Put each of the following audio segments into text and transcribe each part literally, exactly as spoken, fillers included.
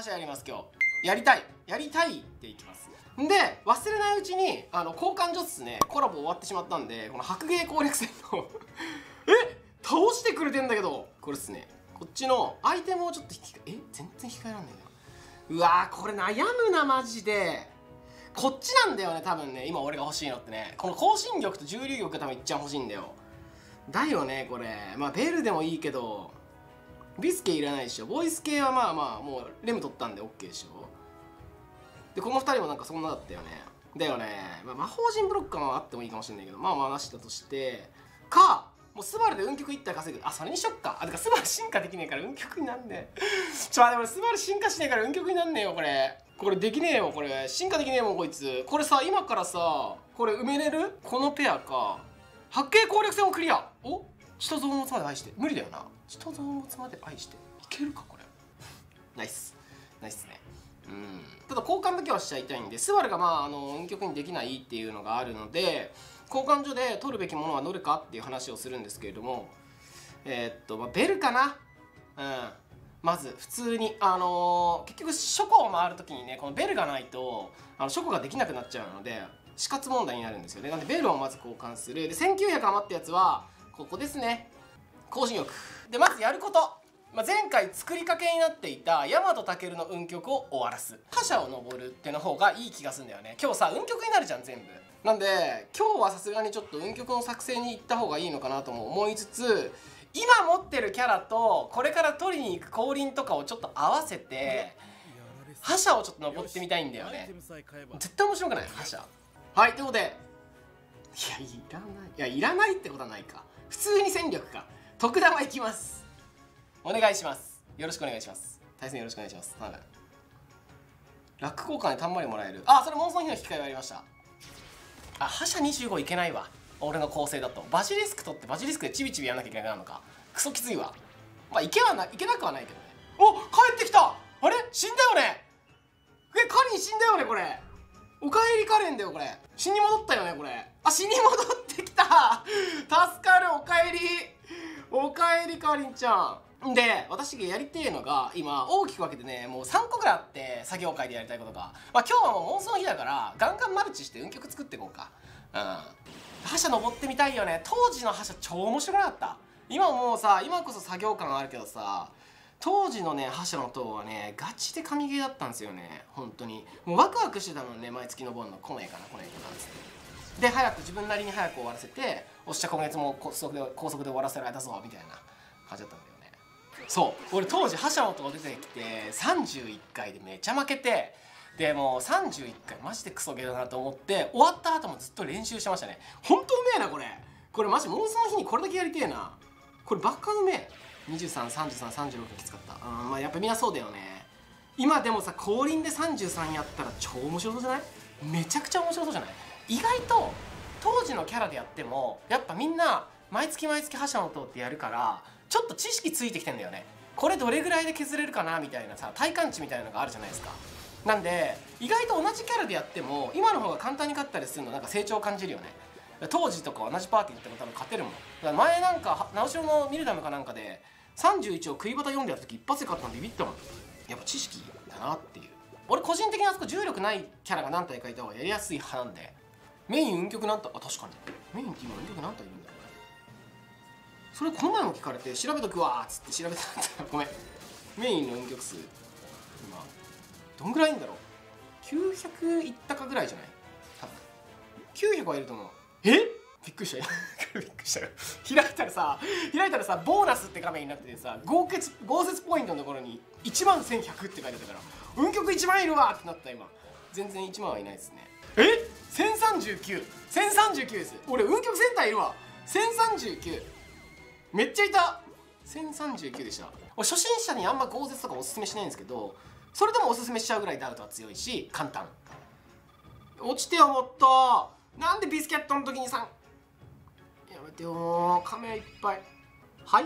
覇者やります今日。やりたいやりたいっていきます。で忘れないうちにあの交換所っすね、コラボ終わってしまったんで、この白芸攻略戦のえ倒してくれてんだけど、これっすね、こっちのアイテムをちょっと引きえ全然引き換えらんないな。うわーこれ悩むなマジで。こっちなんだよね多分ね、今俺が欲しいのってね、この更新玉と重竜玉が多分いっちゃん欲しいんだよ。だよねこれ。まあベルでもいいけどビスケいらないでしょ。ボイス系はまあまあもうレム取ったんで OK でしょ。でこのふたりもなんかそんなだったよね。だよね、まあ、魔法陣ブロックはあってもいいかもしれないけど、まあまあなしだとしてか、もうスバルで運極いったら稼ぐ。あそれにしよっか。あだからスバル進化できねえから運極になんねえちょあでもスバル進化しねえから運極になんねえよこれ。これできねえよこれ。進化できねえもんこいつ。これさ今からさこれ埋めれるこのペアか。八景攻略戦をクリア。お地と臓物まで愛して。無理だよな。地と臓物まで愛していけるかこれナイスナイスね。うん、ただ交換だけはしちゃいたいんで、スバルがまああの運極にできないっていうのがあるので、交換所で取るべきものはどれかっていう話をするんですけれども、えー、っと、まあ、ベルかな。うん、まず普通にあのー、結局書庫を回るときにねこのベルがないとあの書庫ができなくなっちゃうので死活問題になるんですよね。なんでベルをまず交換する。でせんきゅうひゃく余ったやつはここですね、更新欲でまずやること。まあ、前回作りかけになっていた大和健の運極を終わらす、覇者を登るっての方がいい気がするんだよね。今日さ運極になるじゃん全部。なんで今日はさすがにちょっと運極の作成に行った方がいいのかなとも思いつつ、今持ってるキャラとこれから取りに行く降臨とかをちょっと合わせて覇者をちょっと登ってみたいんだよね。絶対面白くない覇者。はいということで、いやいらないいやいらないってことはないか。普通に戦力か。徳玉いきます。お願いします。よろしくお願いします。対戦よろしくお願いします。はい、ラック交換でたんまりもらえる。あそれモンストの日の引き換えがありました。あ覇者にじゅうごいけないわ俺の構成だと。バジリスク取ってバジリスクでチビチビやんなきゃいけないのか。クソきついわ。まあいけはないけなくはないけどね。お帰ってきた。あれ死んだよね。えカリン死んだよねこれ。おかえりカレンだよこれ。死に戻ったよねこれ。あ死に戻ってきた助かる。おかえりおかえりカリンちゃんで、私がやりてえのが今大きく分けてねもうさんこぐらいあって、作業会でやりたいことが、まあ、今日はもうモンストの日だからガンガンマルチして運極作っていこうか。うん覇者登ってみたいよね。当時の覇者超面白かった。今もうさ今こそ作業感あるけどさ、当時のね覇者の塔はねガチで神ゲーだったんですよね。本当にもうワクワクしてたのね。毎月のボンの来ねえかな来ねえかなっつってで早く自分なりに早く終わらせて、おっしゃ今月も高速で高速で終わらせられたぞみたいな感じだったんだよね。そう俺当時覇者の塔出てきてさんじゅういっかいでめちゃ負けて、でもうさんじゅういっかいマジでクソゲーだなと思って終わった後もずっと練習してましたね。ほんとうめえなこれ。これマジモンストの日にこれだけやりてえな。これバカうめえ。にじゅうさん、さんじゅうさん、さんじゅうろくきつかった。うんまあやっぱみんなそうだよね。今でもさ降臨でさんじゅうさんやったら超面白そうじゃない？めちゃくちゃ面白そうじゃない？意外と当時のキャラでやってもやっぱみんな毎月毎月覇者の塔ってやるからちょっと知識ついてきてんだよね。これどれぐらいで削れるかなみたいなさ体感値みたいなのがあるじゃないですか。なんで意外と同じキャラでやっても今の方が簡単に勝ったりするのなんか成長を感じるよね。当時とか同じパーティー行っても多分勝てるもん。だから前なんか直しのミルダムかなんかでさんじゅういちを食いバタ読んでやった時一発で勝ったのビビったもん。やっぱ知識だなっていう。俺個人的にあそこ重力ないキャラが何体かいた方がやりやすい派なんで。メイン運極何体あ確かにメインって今運極何体いるんだろう。それこの前も聞かれて調べとくわーっつって調べてたごめん。メインの運極数今どんぐらいいんだろう。きゅうひゃくいったかぐらいじゃない多分。きゅうひゃくはいると思う。えびっくりしたびっくりしたよ開いたらさ開いたらさボーナスって画面になっててさ合結合節ポイントのところにいちまんせんひゃくって書いてあったから運極いちまんいるわってなった今。全然いちまんはいないですね。えせんさんじゅうきゅう せんさんじゅうきゅうです。俺運極センターいるわ。せんさんじゅうきゅうめっちゃいた。せんさんじゅうきゅうでした。俺初心者にあんま豪雪とかおすすめしないんですけど、それでもおすすめしちゃうぐらいダウトは強いし簡単。落ちてよもっと。なんでビスケットの時にさんやめてよカメラいっぱい。はい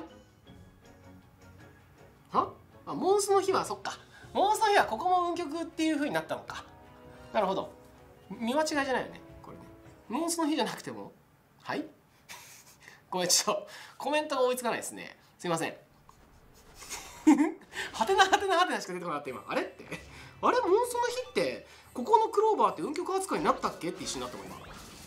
はあモンスの日はそっかモンスの日はここも運極っていう風になったのか。なるほど見間違いじゃないよねこれね。モンスの日じゃなくてもはいごめんちょっとコメントが追いつかないですねすいませんはてなはてなはてならいしか出てこなかった今。あれってあれモンストの日ってここのクローバーって運極扱いになったっけって一瞬になったもん今。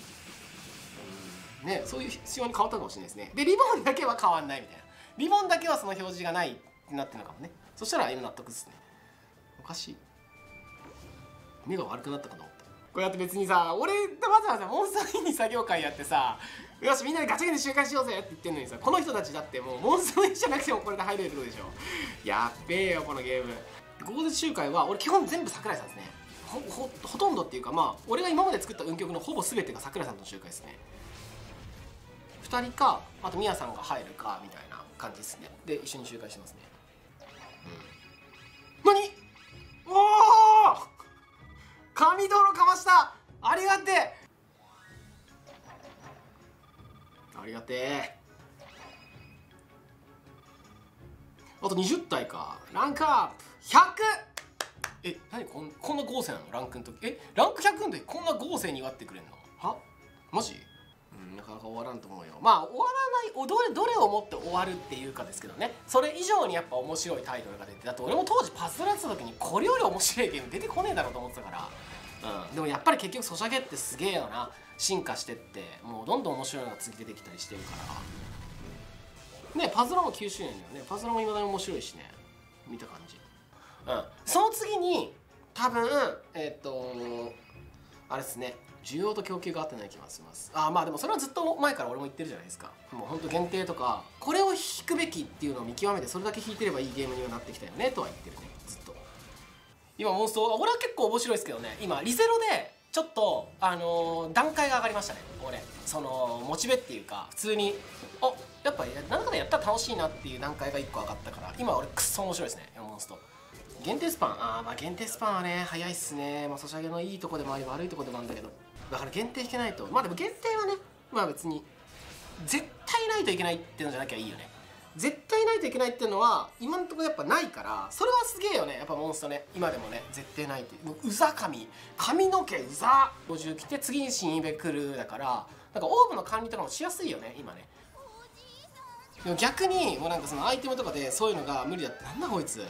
ね、そういう仕様に変わったかもしれないですね。でリボンだけは変わんないみたいな、リボンだけはその表示がないってなってるのかもね。そしたら今納得ですね。おかしい、目が悪くなったかと思った。これだって別にさ、俺わざわざモンスターインに作業会やってさ、よしみんなでガチャゲーム周回しようぜって言ってんのにさ、この人たちだってもうモンスターインじゃなくてもこれで入れるってことでしょ。やっべえよこのゲーム。豪絶周回は俺基本全部桜井さんですね。ほ, ほ, ほとんどっていうか、まあ俺が今まで作った運極のほぼ全てが桜井さんとの周回ですね。ふたりかあとミヤさんが入るかみたいな感じですね。で一緒に周回してますね。うん、何おお神泥かました、ありがてえありがてえ。あとにじゅったいか。ランクアップひゃく。え、何こんこんな豪勢なのランクの時。え、ランクひゃくの時こんな豪勢に祝ってくれんのはマジ。うん、なかなか終わらんと思うよ。まあ終わらないおどれどれをもって終わるっていうかですけどね、それ以上にやっぱ面白いタイトルが出て、だって俺も当時パズドラやってた時にこれより面白いゲーム出てこねえだろうと思ってたから、うん、でもやっぱり結局ソシャゲってすげえよな。進化してってもうどんどん面白いのが次出てきたりしてるからね。パズドラもきゅうしゅうねんだよね。パズドラもいまだに面白いしね、見た感じ。うん、その次に多分えっ、ー、とあれですね、需要と供給が合ってない気がします。あ、まあでもそれはずっと前から俺も言ってるじゃないですか。もうほんと限定とかこれを引くべきっていうのを見極めて、それだけ引いてればいいゲームにはなってきたよねとは言ってるね、ずっと。今モンスト俺は結構面白いですけどね。今リゼロでちょっとあのー、段階が上がりましたね。俺そのモチベっていうか普通にあやっぱなんだかんだやったら楽しいなっていう段階がいっこ上がったから、今俺くっそ面白いですねモンスト。限定スパン、あーまあ限定スパンはね早いっすね。まあソシャゲのいいとこでもあり悪いとこでもあるんだけど、だから限定引けないと。まあでも限定はね、まあ別に絶対ないといけないっていうのじゃなきゃいいよね。絶対ないといけないっていうのは今のところやっぱないから、それはすげえよねやっぱモンストね。今でもね絶対ないっていう、うざ髪髪の毛うざごじゅう着て次に新イベ来るだから、なんかオーブの管理とかもしやすいよね今ね。でも逆にもうなんかそのアイテムとかでそういうのが無理だって。なんだこいつや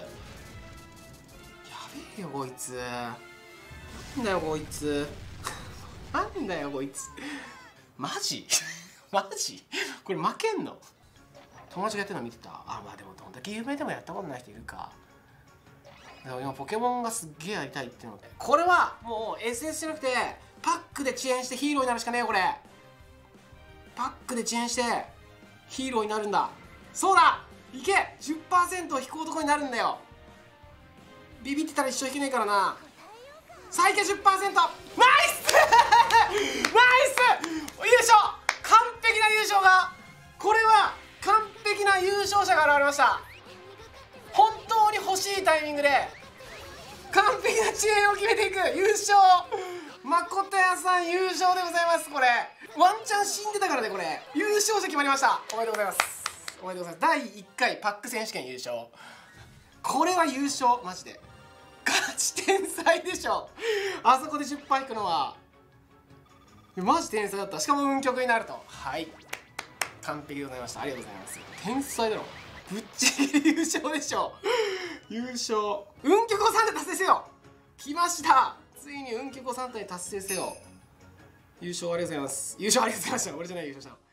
べえよこいつ、なんだよこいつなんだよこいつマジマジこれ負けんの。友達がやってるの見てた。あ、まあでもどんだけ有名でもやったことない人いるか。でも今ポケモンがすっげえやりたいっていうので、これはもう エスエス じゃなくてパックで遅延してヒーローになるしかねえよこれ。パックで遅延してヒーローになるんだ。そうだいけ じゅっパーセント 引く男になるんだよ。ビビってたら一生引けねえからな。最強 じゅっパーセント ナイスナイス優勝、完璧な優勝が、これは完璧な優勝者が現れました。本当に欲しいタイミングで完璧な遅延を決めていく優勝、誠屋さん優勝でございます。これワンチャン死んでたからね。これ優勝者決まりました。おめでとうございます。おめでとうございます。だいいっかいパック選手権優勝、これは優勝マジでガチ天才でしょ。あそこでじゅっパー引くのはマジ天才だった。しかも運極になると、はい完璧でございました。ありがとうございます。天才だろ、ぶっちぎり優勝でしょ優勝、運極をさん体達成せよ。来ました、ついに運極をさん体達成せよ。優勝ありがとうございます。優勝ありがとうございました。俺じゃない優勝したの。